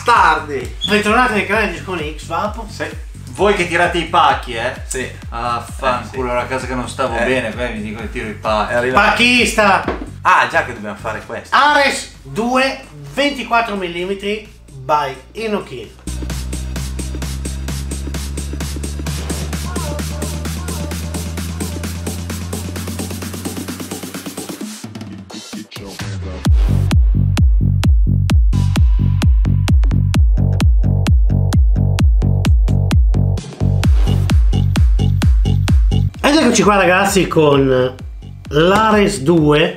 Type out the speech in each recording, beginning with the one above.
bastardi! Bentornati nel canale di Discone X Vapo. Sì. Voi che tirate i pacchi, Sì. fanculo, era a casa che non stavo bene, poi vi dico che tiro i pacchi. È arrivato. Pacchista Ah, già che dobbiamo fare questo. Ares 2 24 mm by Inokin. Ed eccoci qua ragazzi con l'Ares 2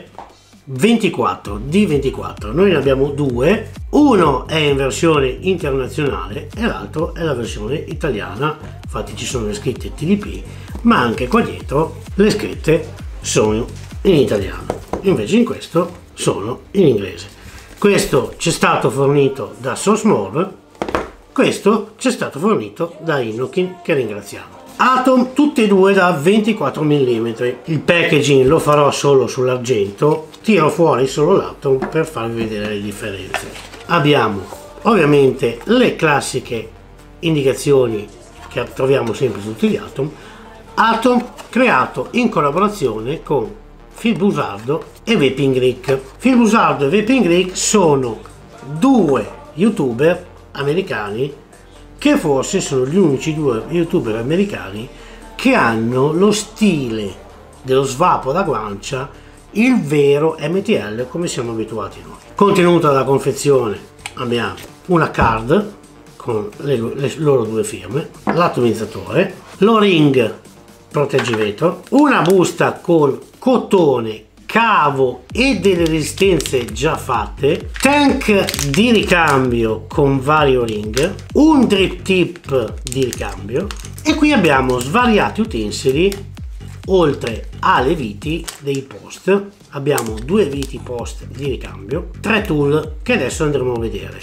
24 D24. Noi ne abbiamo due, uno è in versione internazionale e l'altro è la versione italiana. Infatti ci sono le scritte TDP, ma anche qua dietro le scritte sono in italiano, invece in questo sono in inglese. Questo ci è stato fornito da SourceMore, questo ci è stato fornito da Inokin, che ringraziamo. Atom tutti e due da 24 mm. Il packaging lo farò solo sull'argento, tiro fuori solo l'Atom per farvi vedere le differenze. Abbiamo ovviamente le classiche indicazioni che troviamo sempre su tutti gli Atom. Atom creato in collaborazione con Phil Busardo e Vaping Rick. Phil Busardo e Vaping Rick sono due youtuber americani che forse sono gli unici due youtuber americani che hanno lo stile dello svapo da guancia, il vero MTL come siamo abituati noi. Contenuto della confezione abbiamo una card con le loro due firme, l'atomizzatore, l'O-ring proteggivetro, una busta con cotone, cavo e delle resistenze già fatte, tank di ricambio con vari O-ring, un drip tip di ricambio e qui abbiamo svariati utensili. Oltre alle viti dei post abbiamo due viti post di ricambio, tre tool che adesso andremo a vedere,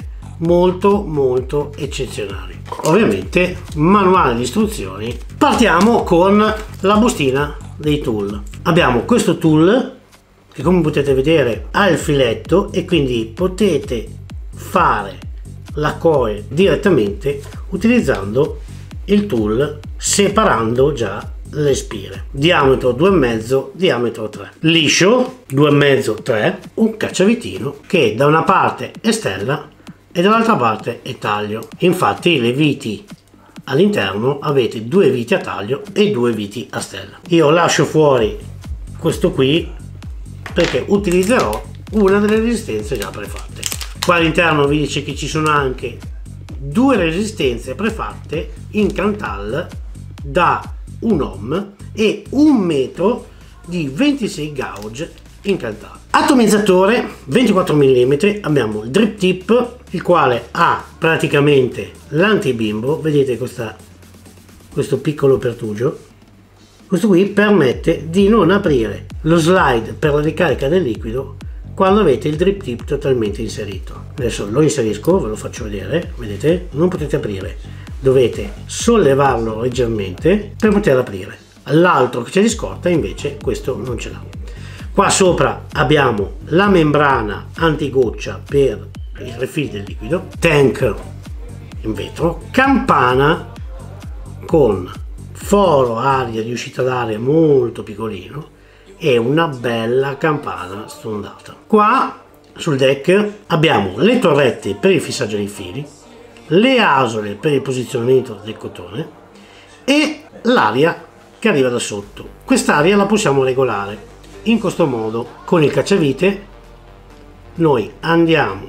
molto eccezionali. Ovviamente manuale di istruzioni. Partiamo con la bustina dei tool. Abbiamo questo tool che, come potete vedere, ha il filetto e quindi potete fare la coil direttamente utilizzando il tool, separando già le spire. Diametro 2,5, diametro 3, liscio 2,5, 3, un cacciavitino che da una parte è stella e dall'altra parte è taglio. Infatti le viti all'interno avete due viti a taglio e due viti a stella. Io lascio fuori questo qui perché utilizzerò una delle resistenze già prefatte. Qua all'interno vi dice che ci sono anche due resistenze prefatte in Cantal da 1 ohm e 1 metro di 26 gauge in Cantal. Atomizzatore 24 mm, abbiamo il drip tip, il quale ha praticamente l'antibimbo, vedete questo piccolo pertugio. Questo qui permette di non aprire lo slide per la ricarica del liquido quando avete il drip tip totalmente inserito. Adesso lo inserisco, ve lo faccio vedere, vedete? Non potete aprire, dovete sollevarlo leggermente per poter aprire. L'altro che c'è di scorta invece questo non ce l'ha. Qua sopra abbiamo la membrana antigoccia per il refill del liquido, tank in vetro, campana con foro aria di uscita d'aria molto piccolino e una bella campana stondata. Qua sul deck abbiamo le torrette per il fissaggio dei fili, le asole per il posizionamento del cotone e l'aria che arriva da sotto. Quest'aria la possiamo regolare in questo modo. Con il cacciavite noi andiamo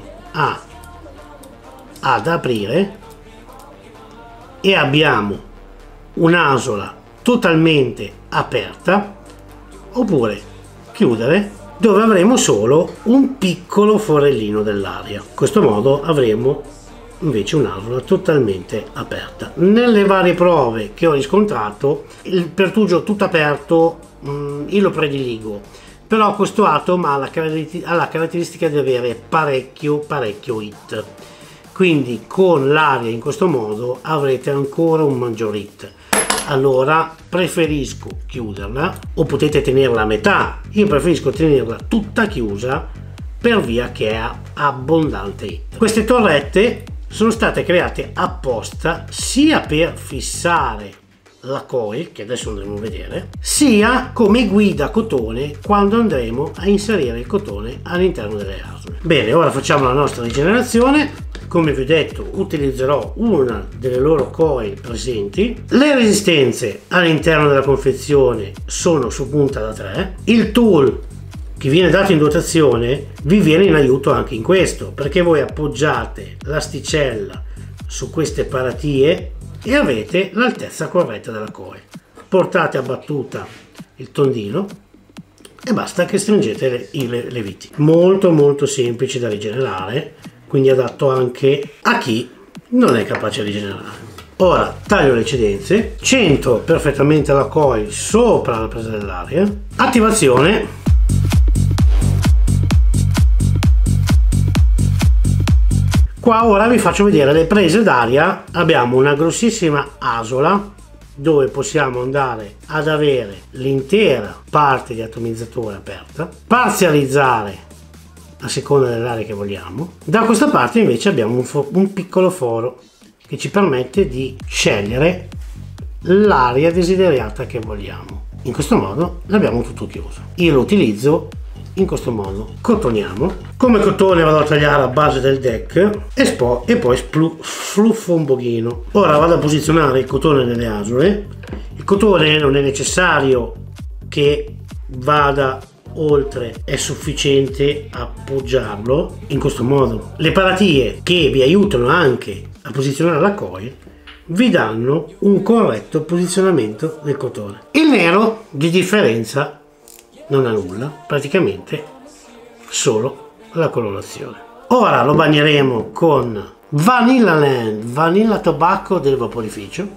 ad aprire e abbiamo un'asola totalmente aperta, oppure chiudere, dove avremo solo un piccolo forellino dell'aria. In questo modo avremo invece un'asola totalmente aperta. Nelle varie prove che ho riscontrato, il pertugio tutto aperto io lo prediligo, però questo Atom ha la caratteristica di avere parecchio hit, quindi con l'aria in questo modo avrete ancora un maggior hit. Allora preferisco chiuderla, o potete tenerla a metà. Io preferisco tenerla tutta chiusa per via che ha abbondante hit. Queste torrette sono state create apposta sia per fissare la coil, che adesso andremo a vedere, sia come guida cotone quando andremo a inserire il cotone all'interno delle asole. Bene, ora facciamo la nostra rigenerazione. Come vi ho detto, utilizzerò una delle loro coil presenti. Le resistenze all'interno della confezione sono su punta da 3. Il tool che viene dato in dotazione vi viene in aiuto anche in questo, perché voi appoggiate l'asticella su queste paratie e avete l'altezza corretta della coil. Portate a battuta il tondino e basta che stringete le viti. Molto semplice da rigenerare, quindi adatto anche a chi non è capace di rigenerare. Ora taglio le eccedenze, centro perfettamente la coil sopra la presa dell'aria, attivazione. Qua ora vi faccio vedere le prese d'aria. Abbiamo una grossissima asola dove possiamo andare ad avere l'intera parte di atomizzatore aperta, parzializzare a seconda dell'aria che vogliamo. Da questa parte invece abbiamo un piccolo foro che ci permette di scegliere l'aria desiderata che vogliamo. In questo modo l'abbiamo tutto chiuso. Io lo utilizzo in questo modo. Cotoniamo. Come cotone vado a tagliare a base del deck e poi fluffo un pochino. Ora vado a posizionare il cotone nelle asole. Il cotone non è necessario che vada oltre, è sufficiente appoggiarlo in questo modo. Le paratie che vi aiutano anche a posizionare la coil vi danno un corretto posizionamento del cotone. Il nero di differenza non ha nulla, praticamente solo la colorazione. Ora lo bagneremo con Vanilla Land, Vanilla Tobacco del vaporificio,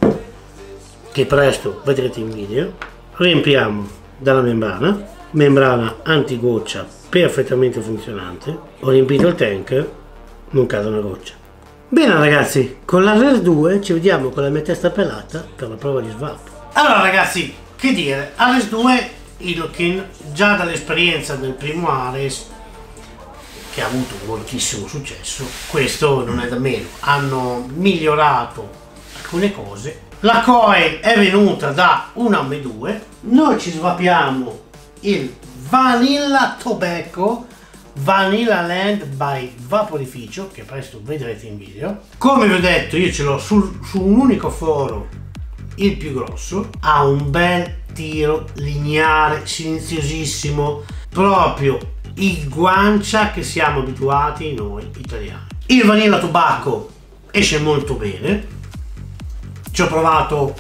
che presto vedrete in video. Riempiamo dalla membrana antigoccia perfettamente funzionante. Ho riempito il tank, non cade una goccia. Bene ragazzi, con l'Ares 2 ci vediamo con la mia testa pelata per la prova di swap. Allora ragazzi, che dire, Ares 2 Idokin, già dall'esperienza del primo Ares, che ha avuto moltissimo successo, questo non è da meno, hanno migliorato alcune cose. La coil è venuta da una M2, noi ci svapiamo il Vanilla Tobacco Vanilla Land by Vaporificio, che presto vedrete in video. Come vi ho detto, io ce l'ho su un unico foro, il più grosso, ha un bel tiro lineare, silenziosissimo, proprio il guancia che siamo abituati noi italiani. Il Vanilla Tobacco esce molto bene, ci ho provato,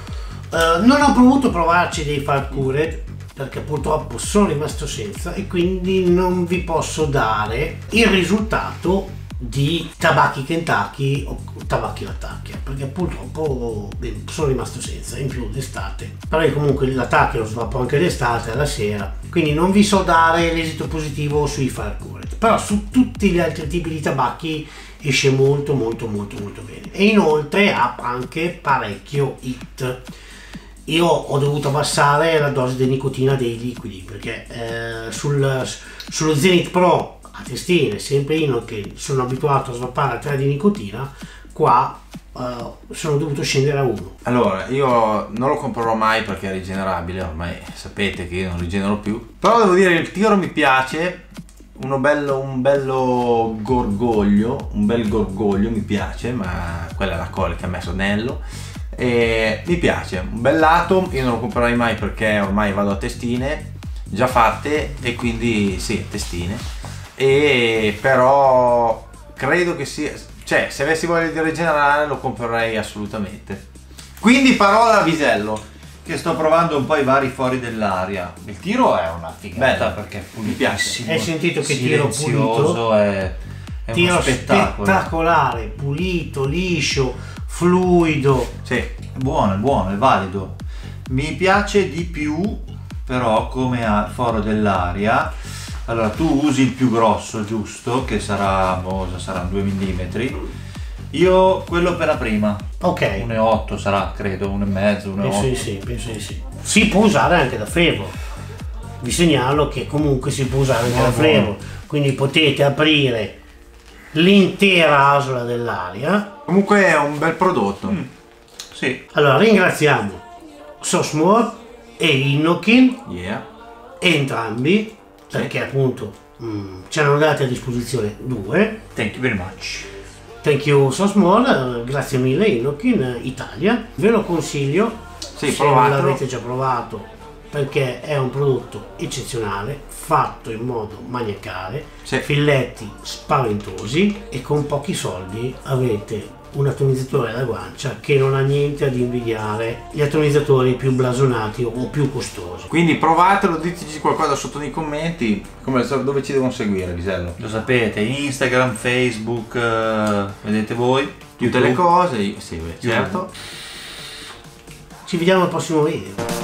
non ho potuto provarci dei far cured perché purtroppo sono rimasto senza e quindi non vi posso dare il risultato di tabacchi Kentucky o tabacchi Latacchia, perché purtroppo sono rimasto senza, in più d'estate, però io comunque il Latacchia lo svappo anche d'estate alla sera, quindi non vi so dare l'esito positivo sui fire cured, però su tutti gli altri tipi di tabacchi esce molto bene, e inoltre ha anche parecchio hit. Io ho dovuto abbassare la dose di nicotina dei liquidi perché sullo Zenith Pro a testine, sempre io che sono abituato a svappare a 3 di nicotina, qua sono dovuto scendere a 1. Allora, io non lo comprerò mai perché è rigenerabile, ormai sapete che io non rigenero più, però devo dire il tiro mi piace, un bello gorgoglio, un bel gorgoglio mi piace, ma quella è la colla che ha messo Nello. E mi piace, un bel lato. Io non lo comprerai mai perché ormai vado a testine già fatte e quindi sì, testine, e però credo che sia, cioè se avessi voglia di rigenerare lo comprerei assolutamente. Quindi parola a Visello, che sto provando un po' i vari fori dell'aria. Il tiro è una figata. Bella, perché è mi piace. Hai sentito che tiro pulito? È tiro uno spettacolo. Spettacolare, pulito, liscio, fluido. Sì, è buono, è valido. Mi piace di più però come foro dell'aria. Allora tu usi il più grosso, giusto? Che sarà 2 mm. Io quello per la prima. Ok. 1,8 sarà, credo, 1,5, 1,8. Penso di sì. Si può usare anche da flebo. Vi segnalo che comunque si può usare anche da flebo. Quindi potete aprire l'intera asola dell'aria. Comunque è un bel prodotto. Sì. Allora ringraziamo Sosmore e Innokin, Yeah. entrambi, perché appunto ci hanno dati a disposizione 2. Thank you very much. Thank you Sosmore, grazie mille Innokin Italia. Ve lo consiglio, Sì, se non provatelo. l'avete già provato, perché è un prodotto eccezionale, fatto in modo maniacale, Sì. filletti spaventosi e con pochi soldi avete un atomizzatore alla guancia che non ha niente ad invidiare gli atomizzatori più blasonati o più costosi. Quindi provatelo, diteci qualcosa sotto nei commenti. Dove ci devono seguire, Gisello? Lo sapete, Instagram, Facebook, vedete voi. Tutte le cose. Sì, beh, certo. Ci vediamo al prossimo video.